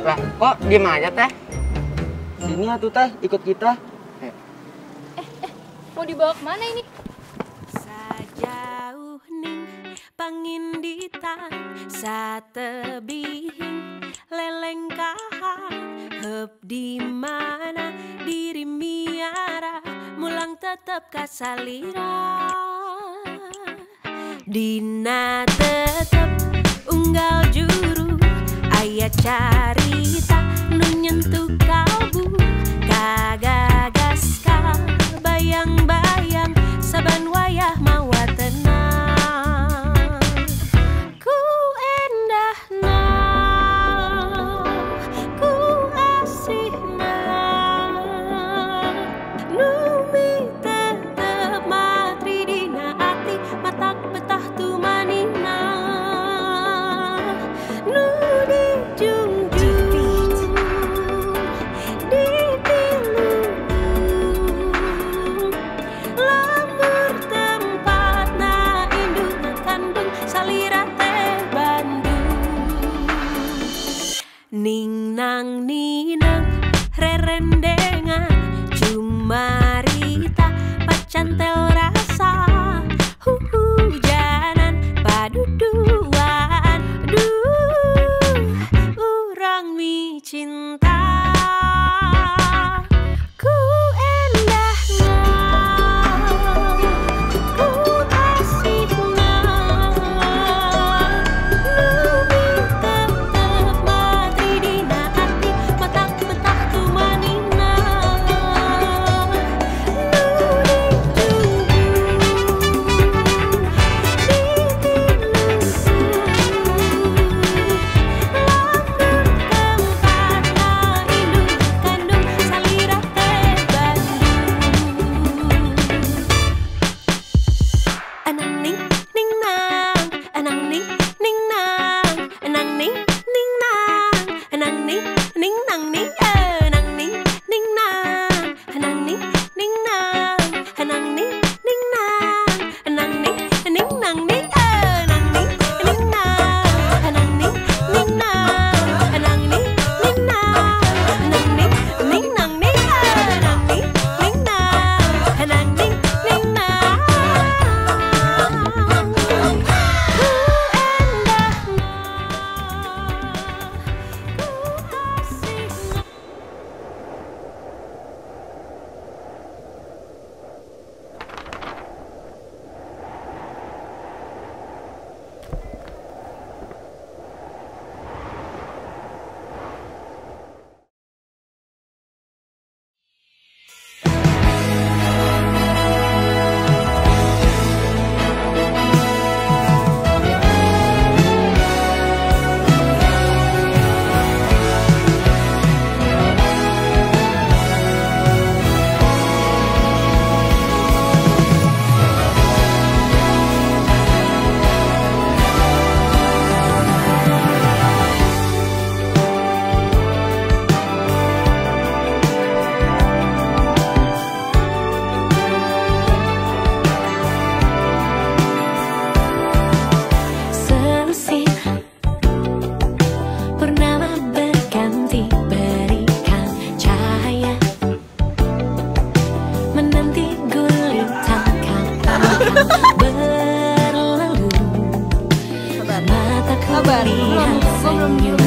Lah, kok diem aja teh? Sini atuh teh, ikut kita. Mau dibawa kemana ini? Sajauh ning pangindita satebihing lelengkahan heup di mana diri miara mulang tetep kasalira dina tetep unggal juru aya carita nu nyentuh kalbu kagagas ka bayang-bayang saban wayah mawa tenang ku endahna ku asihna numi tetep matri dina ati matak betah tu manina nu dijunjung dipilu lamur tempatna induna kandung salira teh Bandung ning nang ninang rerendengan cumarita pacantel rasa hujanan paduduan duh urang mi cinta ku endahna ku asihna numi tetep matri dina ati matak betah tu manina Sabar, belum